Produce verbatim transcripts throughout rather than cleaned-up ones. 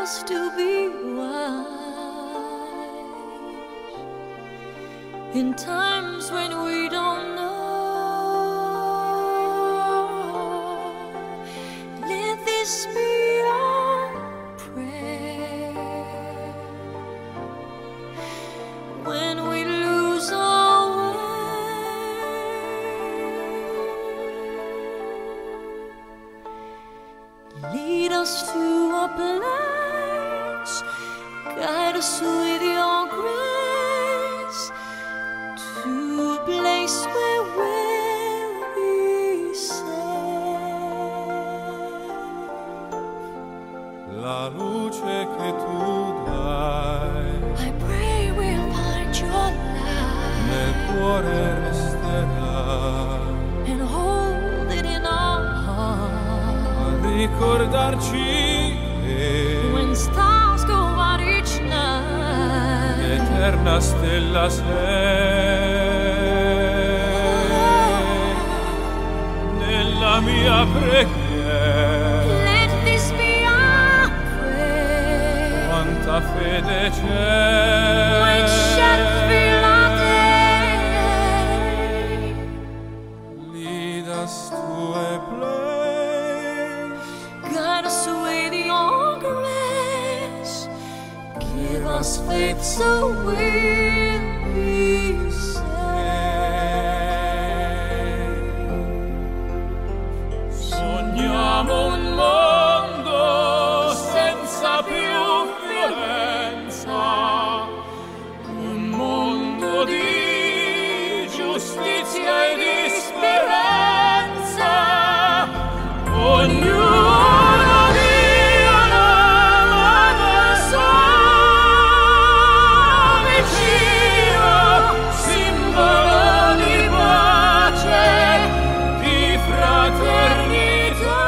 us to be wise in times when we don't know. Let this be our prayer when we lose our way. Lead us to a place, guide us with your grace, to a place where we'll be safe. La luce che tu dai, I pray we'll find your light nel cuore resterà, and hold it in our heart. a ricordarci che When stars go out each night, eterna stella sei nella mia preghiera. let this be our prayer. Quanta fede We c'è, shall feel our day. lead us to a place, Guide us with your grace. Give us faith so we'll be safe. sogniamo un mondo senza più violenza, un mondo di giustizia e di speranza. Ognuno dia la sua vicino, simbolo di pace, di fraternità.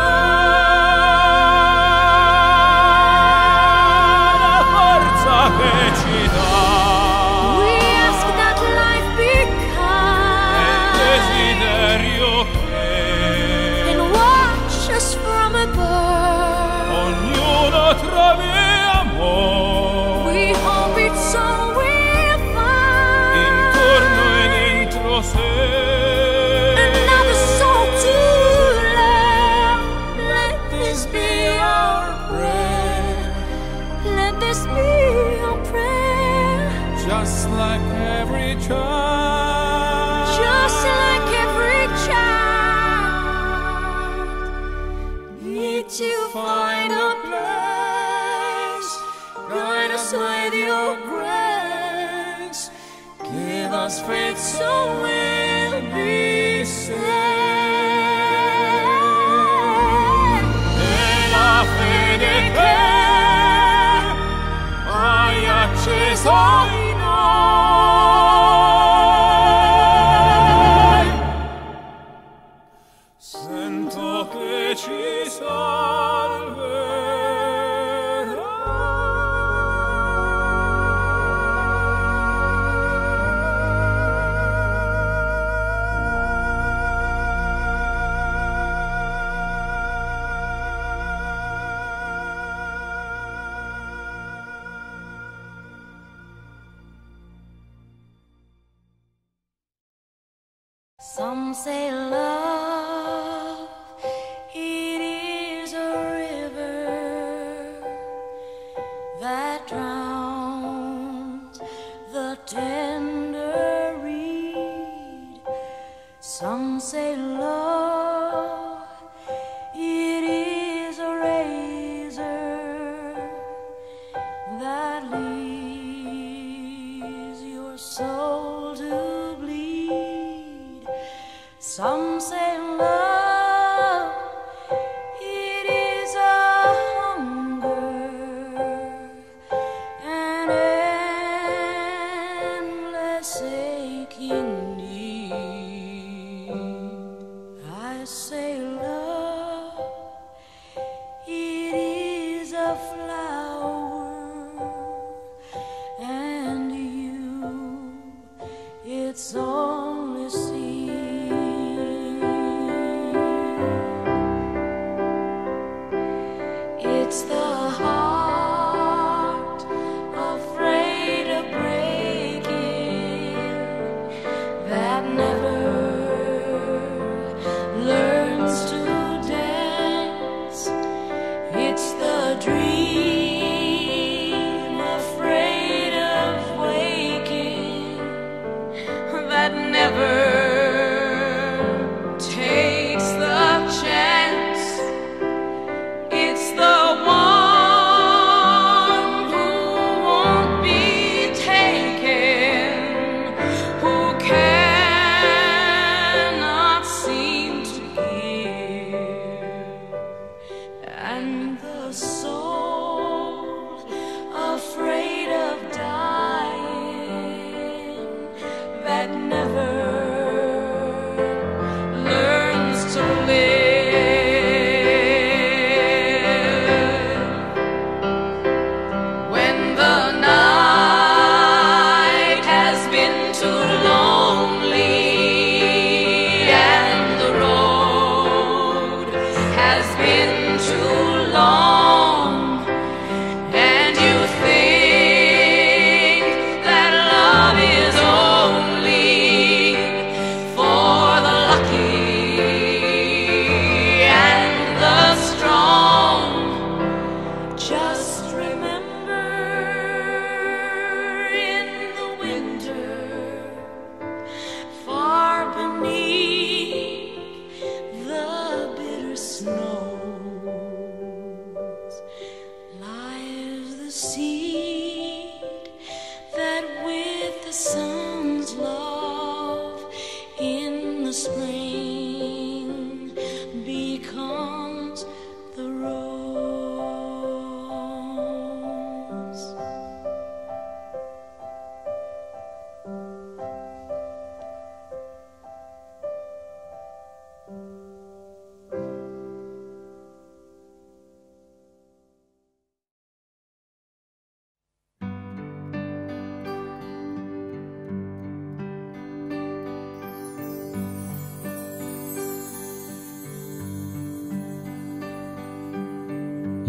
La forza che ci dà We ask that life be è il kind desiderio che and watch us from above. ognuno trovi amore We hope it's all we'll find. intorno e dentro sé. Another soul to love. Let this be our prayer. Let this be our prayer. Just like every child, Just like every child, need to find a place. Guide us with your grace. Give us faith so we'll be safe. e la fede che hai acceso in noi, sento che ci Some say love, it is a river that drowns the tender reed. Some say love, it is a razor that leaves your soul to bleed. Some say love, it is a hunger, an endless aching need. I say love, it is a flower, and you, it's only seed. It's the heart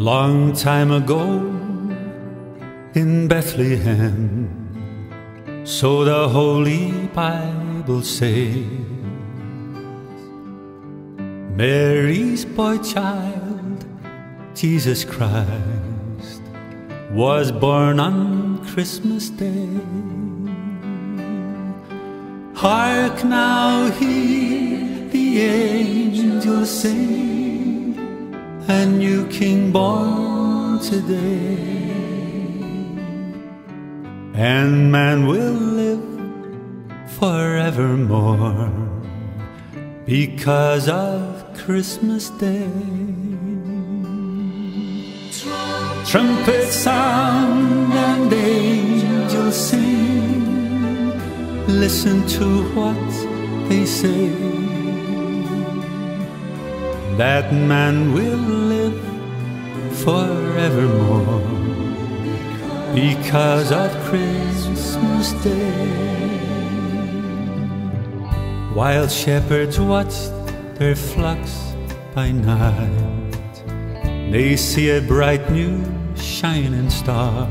Long time ago in Bethlehem, so the Holy Bible says, Mary's boy child, Jesus Christ, was born on Christmas Day. Hark now, hear the angels sing, a new King born today. And man will live forevermore because of Christmas Day. Trumpets sound and angels sing, listen to what they say, that man will live forevermore because of Christmas Day. While shepherds watched their flocks by night, they see a bright new shining star.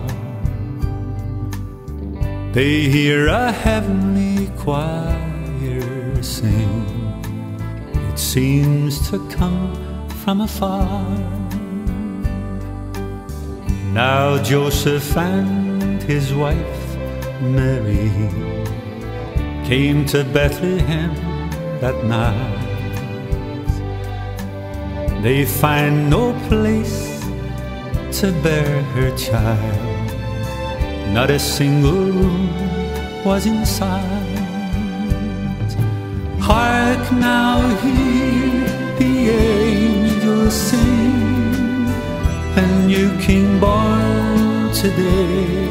They hear a heavenly choir sing, it seems to come from afar. Now Joseph and his wife Mary came to Bethlehem that night. They find no place to bear her child, not a single room was in sight. Hark now, hear the angels sing, a new King born today.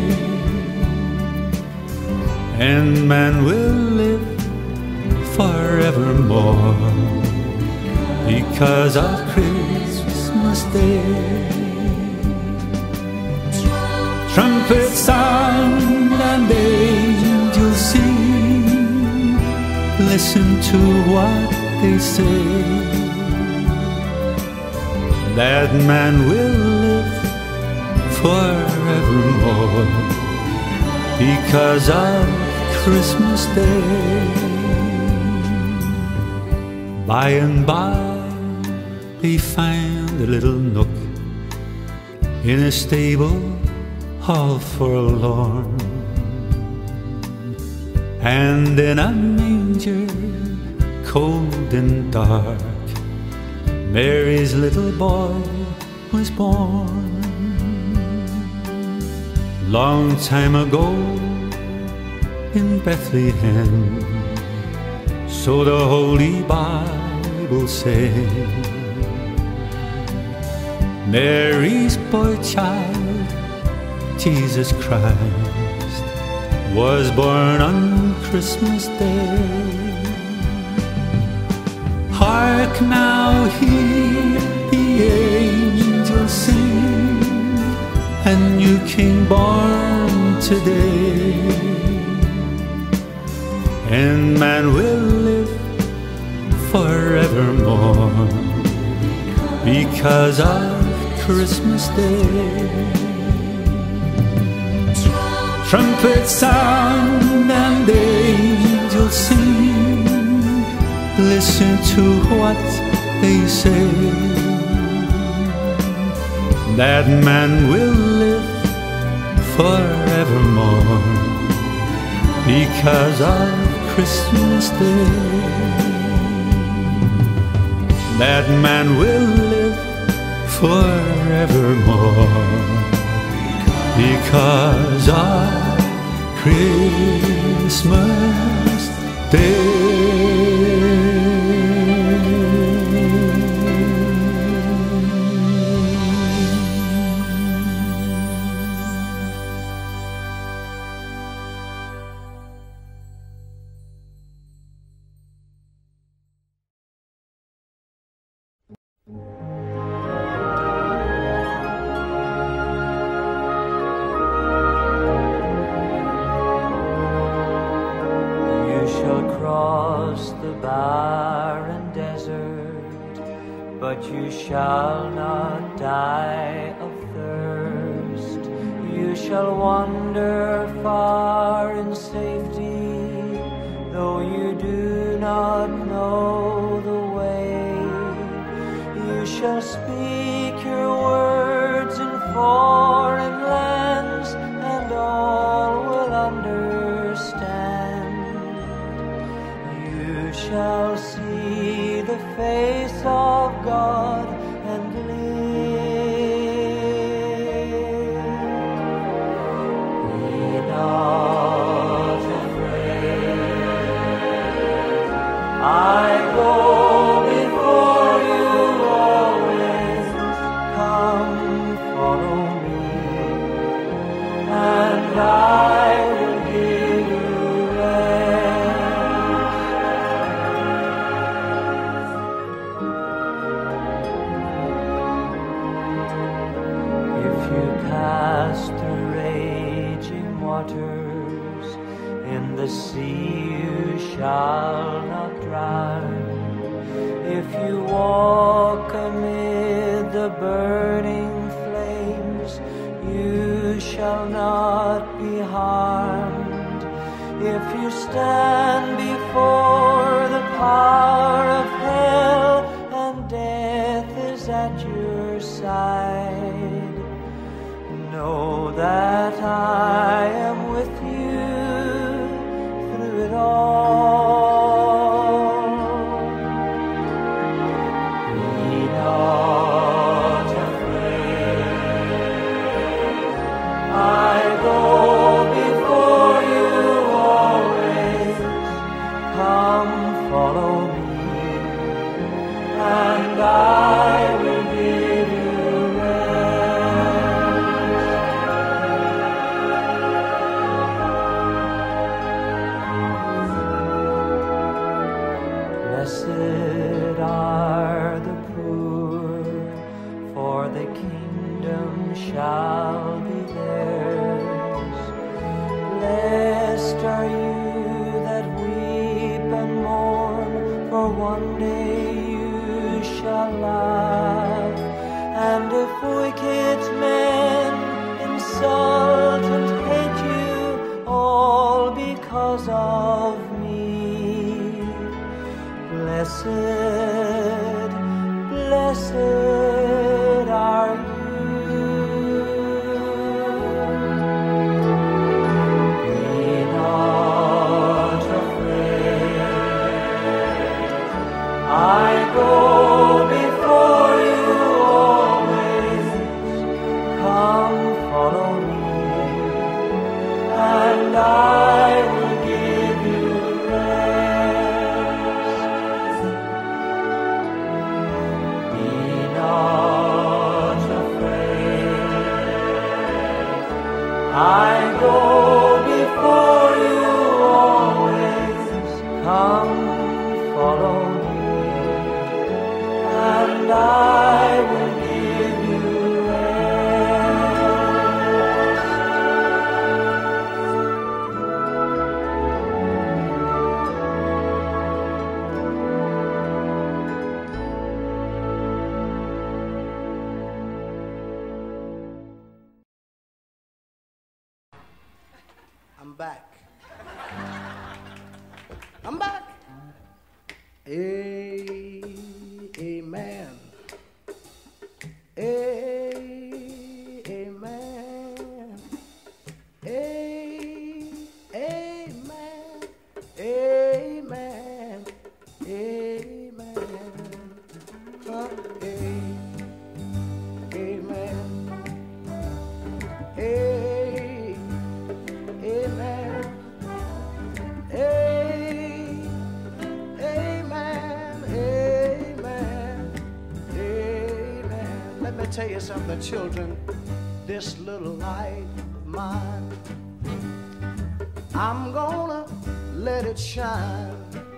And man will live forevermore because of Christmas Day. Trumpets sound and angels sing, listen to what they say, that man will live forevermore because of Christmas Day. By and by they find a little nook in a stable all forlorn, and in a manger cold and dark Mary's little boy was born. Long time ago in Bethlehem, so the Holy Bible says, Mary's boy child, Jesus Christ, was born on Christmas Day. Hark now, hear the angels sing, a new King born today. And man will live forevermore because of Christmas Day. Trumpets sound and angels sing, listen to what they say, that man will live forevermore because of Christmas Day. That man will live forevermore because of Christmas Day. You shall cry but you shall not die of thirst. You shall wander far in safety, though you do not know the way. You shall speak your words in foreign lands, and all will understand. You shall see the face of God and live. Be not afraid. I go before you always. Come, follow me, and I will give you pass through raging waters, in the sea you shall not drown. If you walk amid the burning flames, you shall not be harmed. If you stand before the power of hell, and death is at your side, know that I am with you through it all. Be not afraid. I go before you always. Come, follow me, and I will give you Blessed are the poor, for the kingdom shall be theirs. Blessed are you that weep and mourn, for one day you shall laugh. And if wicked men insult and hate you, all because of me, blessed, blessed are you. Be not afraid. I go before you always. Come, follow me, and I will give you rest. Be not afraid. I go before you always. Come, follow me, and I will give you I'm back. I'm back. A- amen. A- amen. A- amen. Amen. Amen. Huh? A- amen. A- amen. A- amen. Amen. Amen. Let me tell you something, children. This little light of mine, I'm gonna let it shine.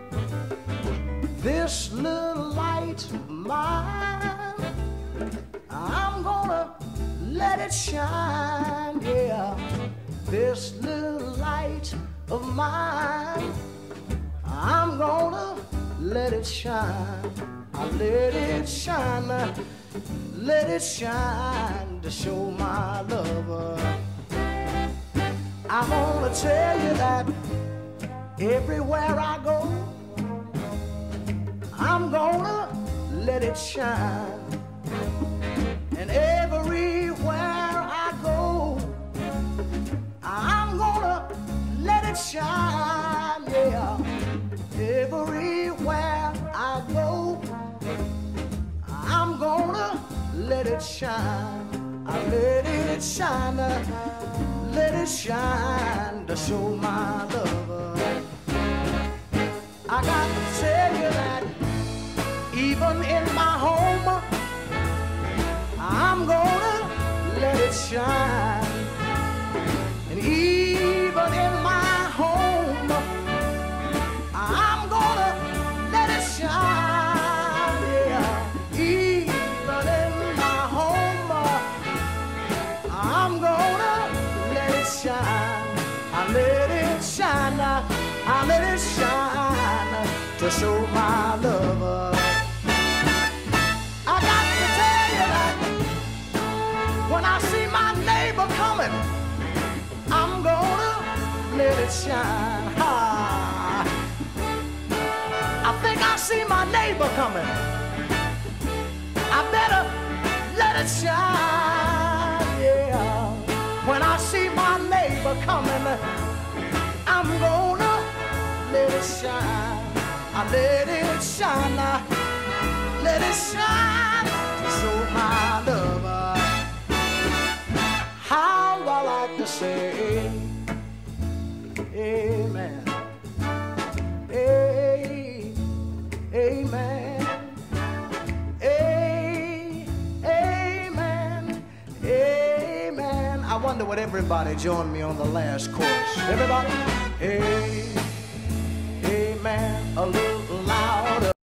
This little light of mine, I'm gonna let it shine, yeah. This little light of mine, I'm gonna let it shine. I let it shine, let it shine to show my love. I wanna tell you that everywhere I go, I'm gonna let it shine. And everywhere I go, I'm gonna let it shine, yeah. Everywhere I go, I'm gonna let it shine. I let it shine, let it shine to show my love. I got to tell you that even in my home, I'm gonna let it shine. And even in my home, I'm gonna let it shine, yeah. Even in my home, I'm gonna let it shine. I let it shine, I let it shine to show my love. I got to tell you that when I see my neighbor coming, I'm gonna let it shine. Ha. I think I see my neighbor coming. I better let it shine, yeah. When I see my neighbor coming, I'm gonna let it shine. I let it shine, I let it shine to show my love. How I like to say amen, a, amen, a, amen, amen. I wonder would everybody join me on the last chorus? Everybody, a, amen, a little louder.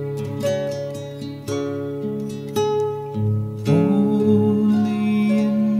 Only in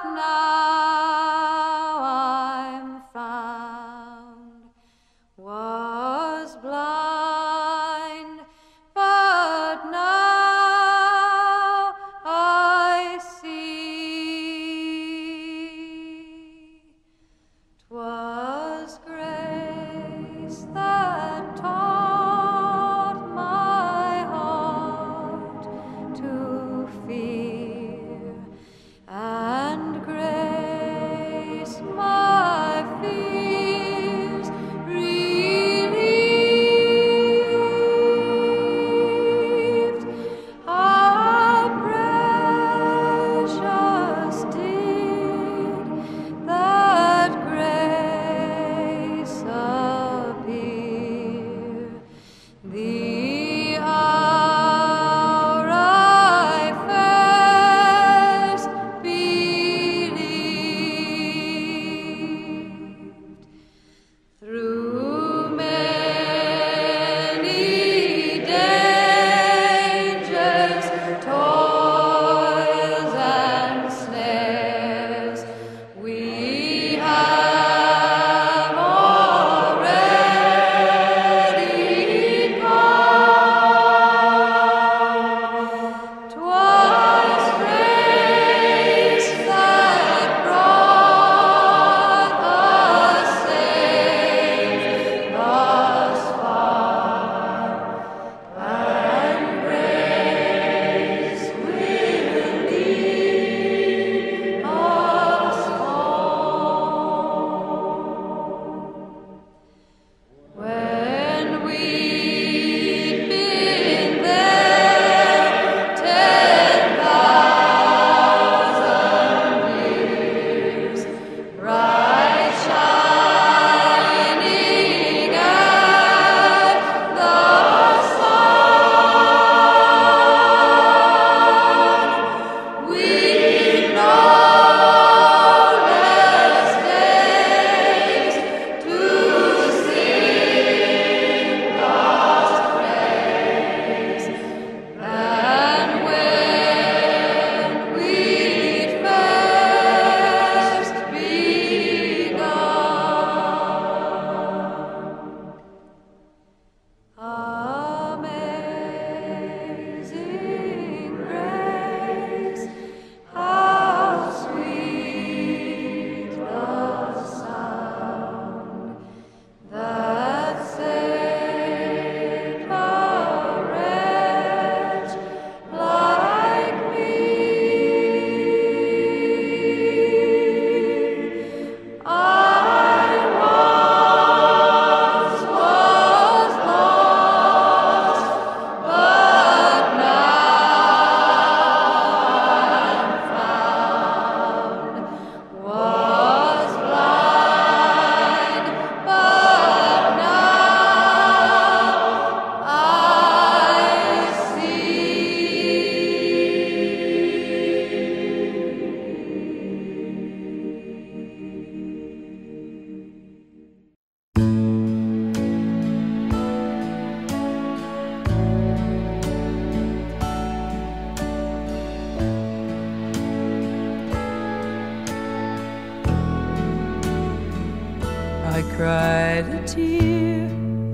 I cried a tear,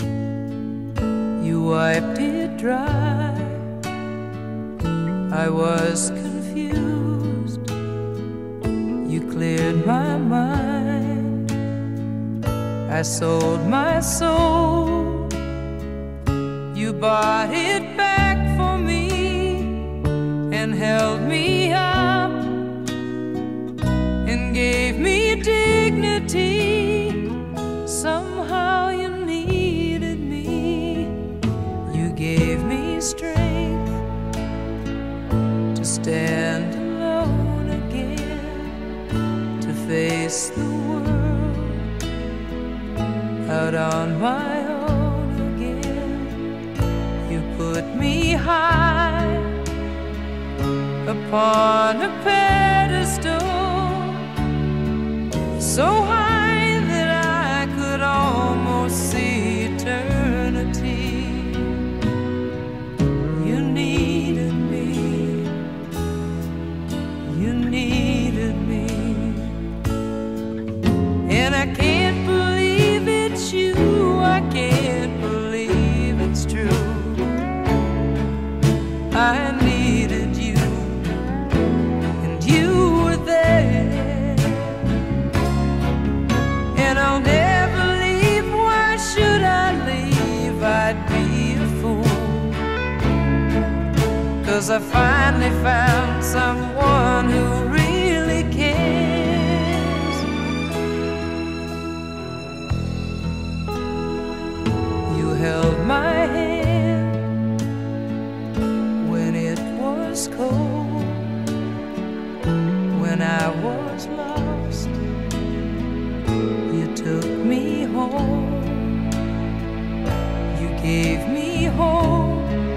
you wiped it dry. I was confused, you cleared my mind. I sold my soul, you bought it back for me and held me up and gave me dignity. Somehow you needed me, you gave me strength to stand alone again, to face the world out on my own again. You put me high upon a pedestal, so high almost see eternity. You needed me, you needed me. 'cause I finally found someone who really cares. You held my hand when it was cold, when I was lost. You took me home, you gave me hope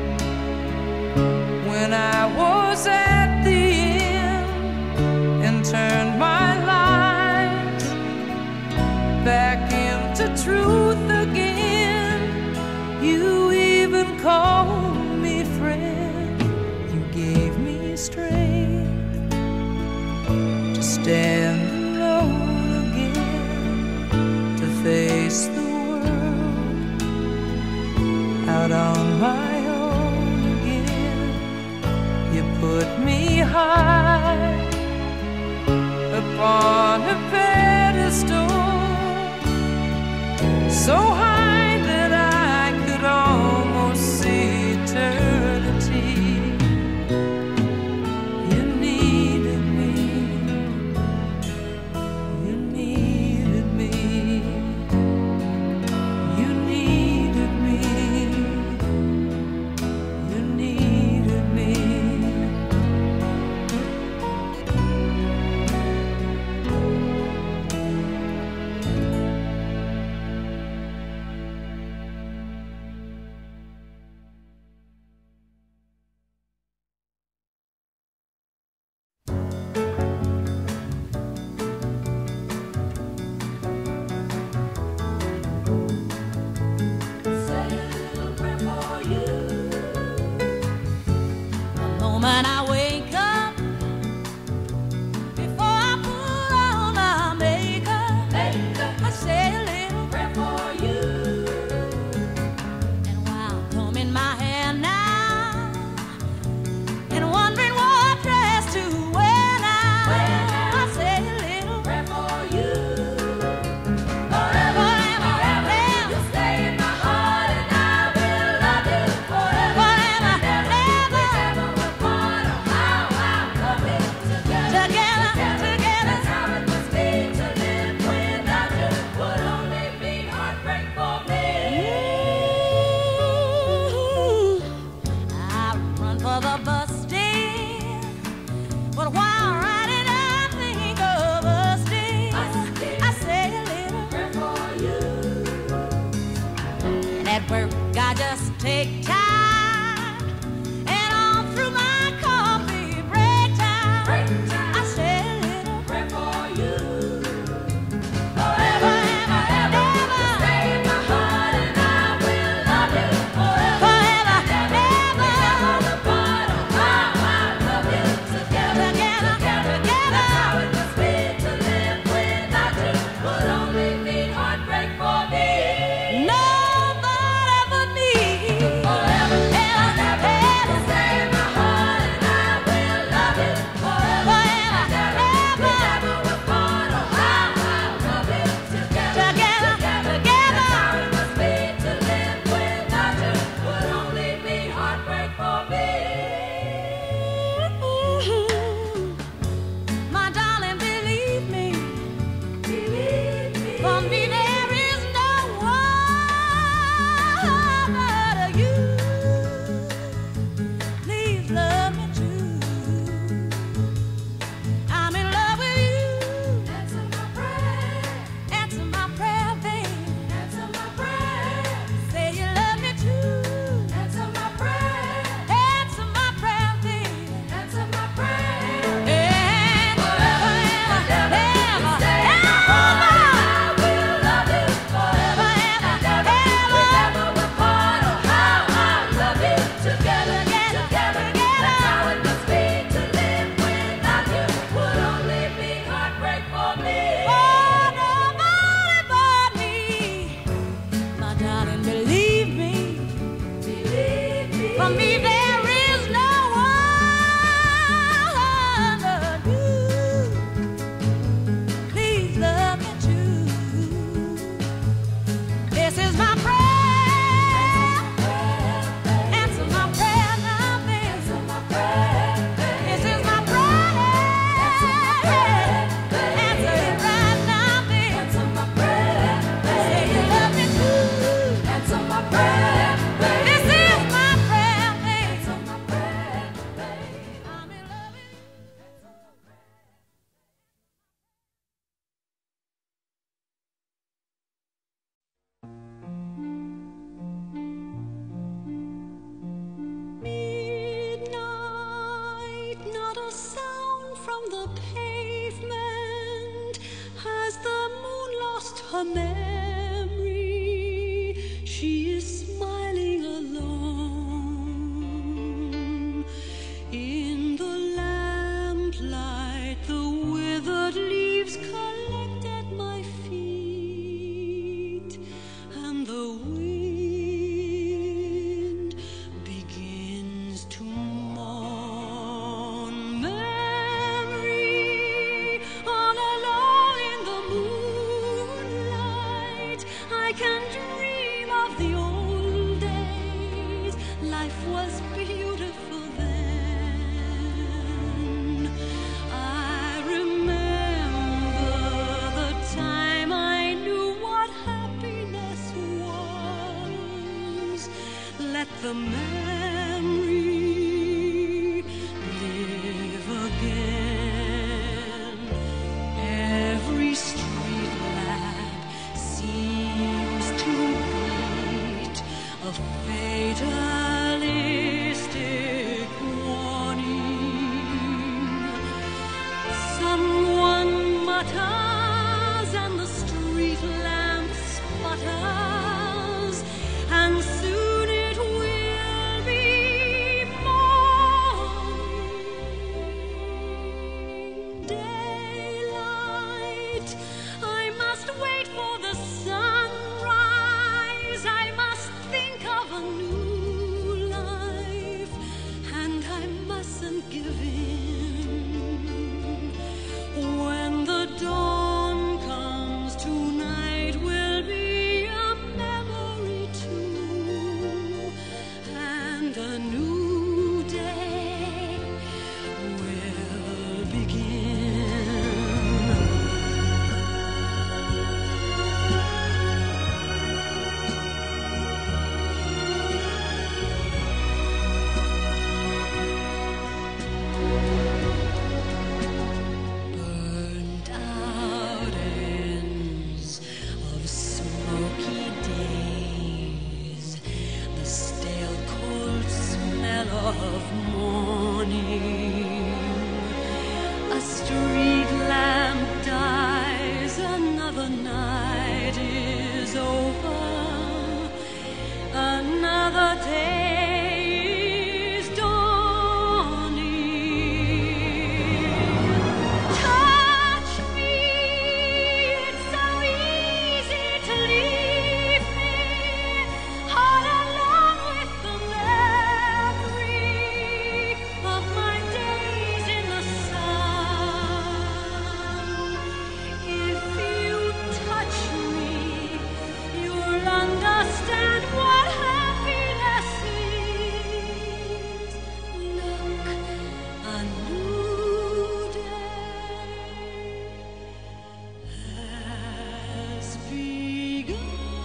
when I was at the end, and turned my life back into truth again. You even called me friend, you gave me strength to stand alone again, to face the world out on my own again. You put me high upon a pedestal, so high that I could almost see eternity. You needed me, you needed me, you needed me, you needed me. The moment I wake up, before I put on my makeup, I say a little prayer for you. And while combing my hair now, and wondering what dress to wear now, I say a little prayer for you. Forever and forever, you stay in my heart, and I will love you forever and ever. Together, together, that's how it must be to live without you. Would only mean heartbreak for me. I run for the bus stand, but while riding I think of us dear. I say a little prayer for you. And at work I just take time, and all through my coffee break time, I say a little prayer for you. Forever and forever, you stay in my heart, and I will love you forever and ever. Never apart, oh how I love you. Together, together, together, that's how it must be to live without you. Would only mean heartbreak for me. Nobody but me. Forever and ever, you stay in my heart, and I will love you forever and ever. Never apart, her memory. She is smiling alone. In the lamplight, the withered leaves collect at my feet, and the wind begins to mourn. Memory, all alone in the moonlight, I can dream of the old days. Life was beautiful then. I remember the time I knew what happiness was. Let the memory live again. Every street lamp seems to beat a fatalistic warning. Someone mutters and the street lamp sputters, and soon it will be morning. Daylight, I must wait for the sunrise. I must think of a new life, and I mustn't give in. When the dawn comes, tonight will be a memory too, and a new day will begin. Burnt out ends of smoky days, the stale cold smell of morning. A street lamp dies, another night is over, another day is dawning. Touch me, it's so easy to leave me all alone with the memory of my days in the sun. If you touch me, you'll understand what happiness is. Look, a new day has begun.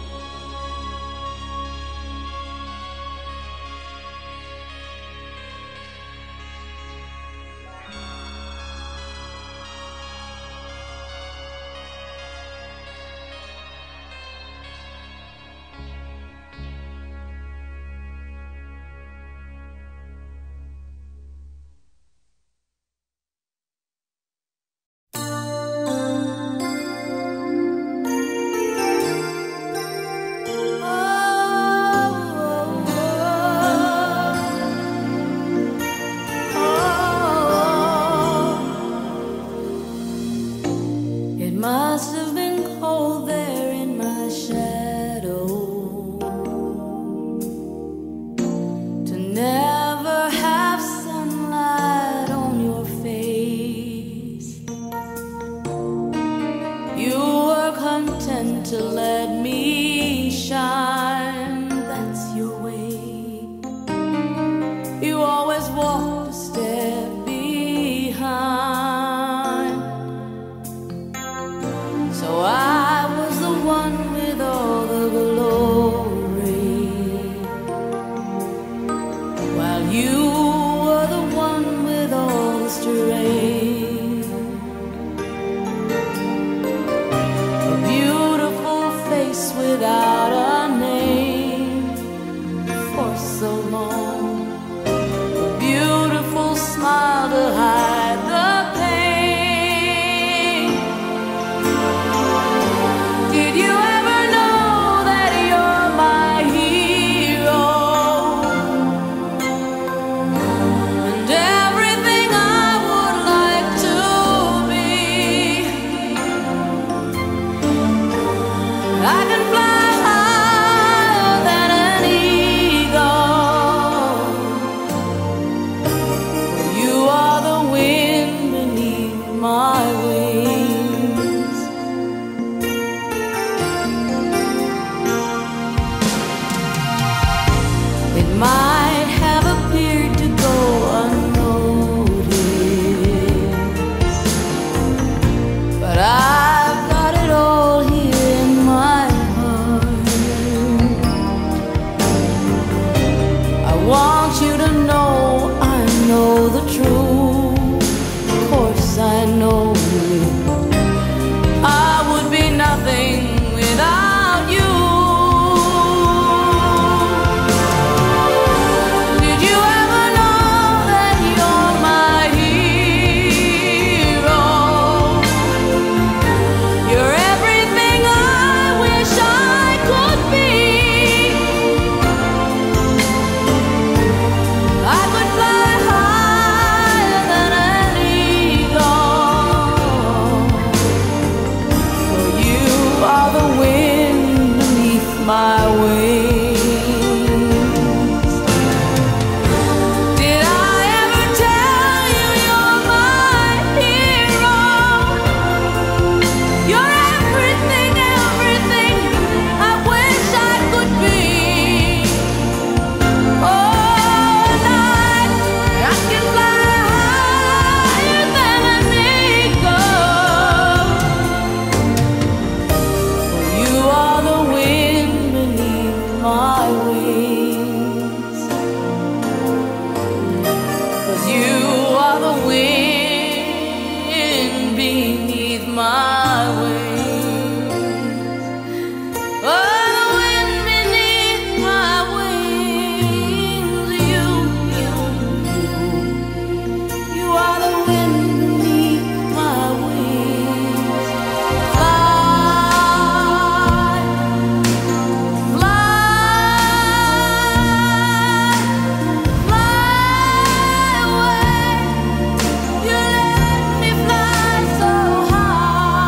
It must have been cold there in my shadow to never have sunlight on your face. You were content to let me shine, that's your way. You always walked a step behind. So I was the one with all the glory, while you were the one with all the strength. A beautiful face without a name for so long. A beautiful smile to hide the pain. my wings. Oh, the wind beneath my wings. You, you, you, you are the wind beneath my wings. Fly, fly, fly away. You let me fly so high.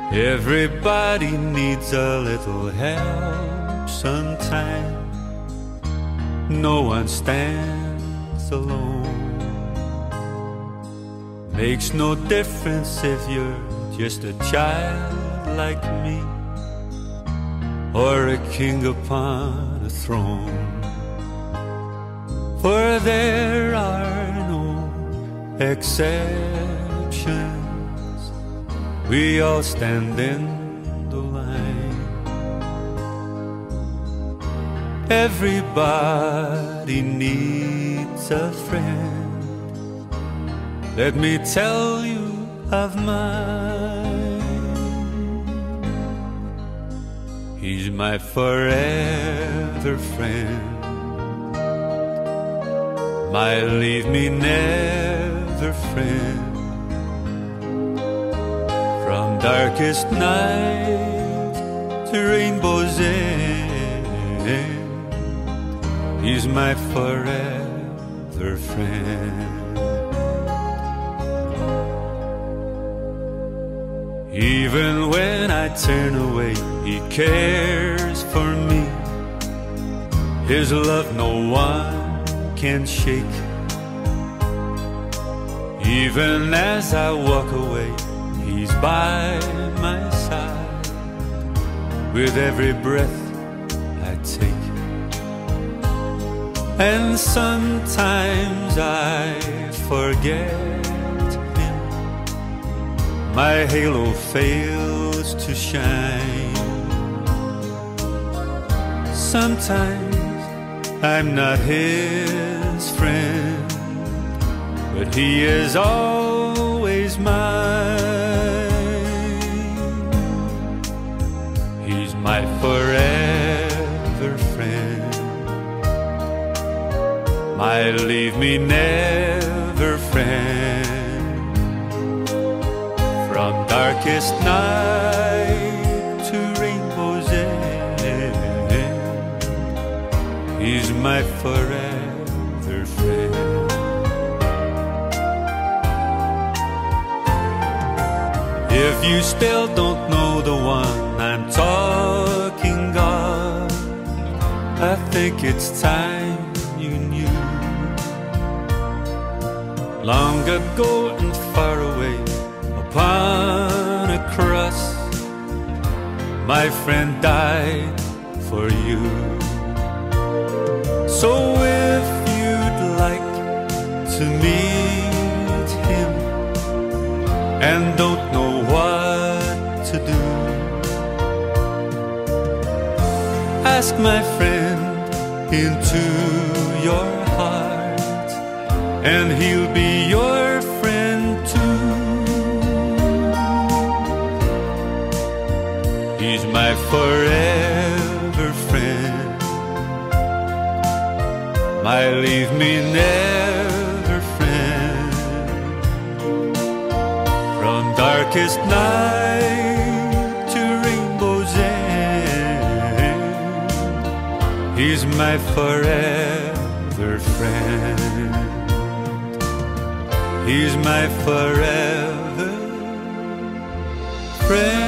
Everybody needs a little help sometime. No one stands alone. Makes no difference if you're just a child like me, or a king upon a throne. For there are no exceptions. We all stand in the line. Everybody needs a friend. Let me tell you of mine. He's my forever friend, my leave me never friend. From darkest night to rainbow's end, he's my forever friend. Even when I turn away, he cares for me. His love no one can shake. Even as I walk away, he's by my side. With every breath I take. And sometimes I forget him. My halo fails to shine. Sometimes I'm not his friend, but he is always mine. He's my forever friend, my leave me never friend. From darkest night to rainbow's end, he's my forever friend. If you still don't know the one I'm talking of, I think it's time you knew. Long ago and far away, upon a cross, my friend died for you. So if you'd like to meet him and don't know what to do, ask my friend into your heart, and he'll be your friend too. He's my forever friend, my leave me never friend. From darkest night to rainbow's end, he's my forever friend. He's my forever friend.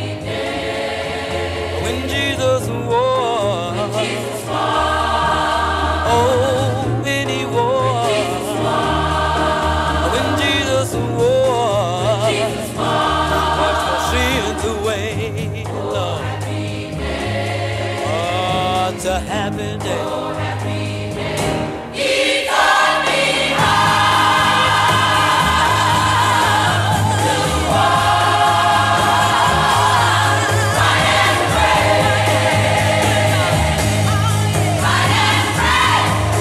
When Jesus was a happy day. Oh, happy day. He taught me how to walk, fight and pray, fight and pray,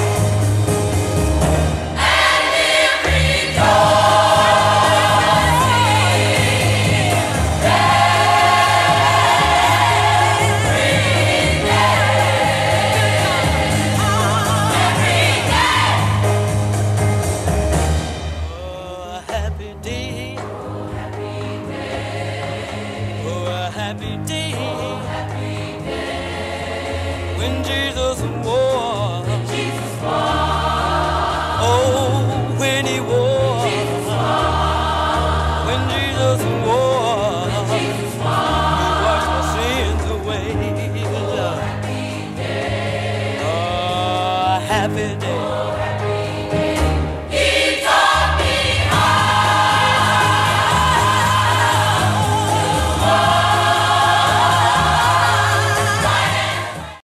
and live happy day, when Jesus wore, Jesus wore, oh, when he wore, Jesus wore, when Jesus wore, Jesus he wore, washed my sins away. happy day, Oh, happy day.